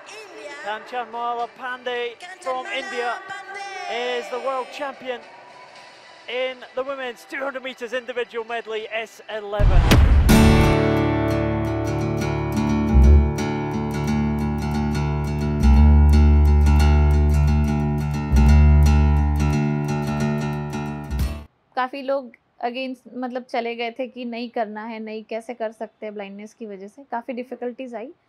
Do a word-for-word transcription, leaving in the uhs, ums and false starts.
Kanchanmala Pande from India is the world champion in the women's two hundred meters individual medley S eleven. काफ़ी लोग against मतलब चले गए थे कि नहीं करना है, नहीं कैसे कर सकते हैं ब्लाइंडनेस की वजह से, काफ़ी डिफ़िकल्टीज आई।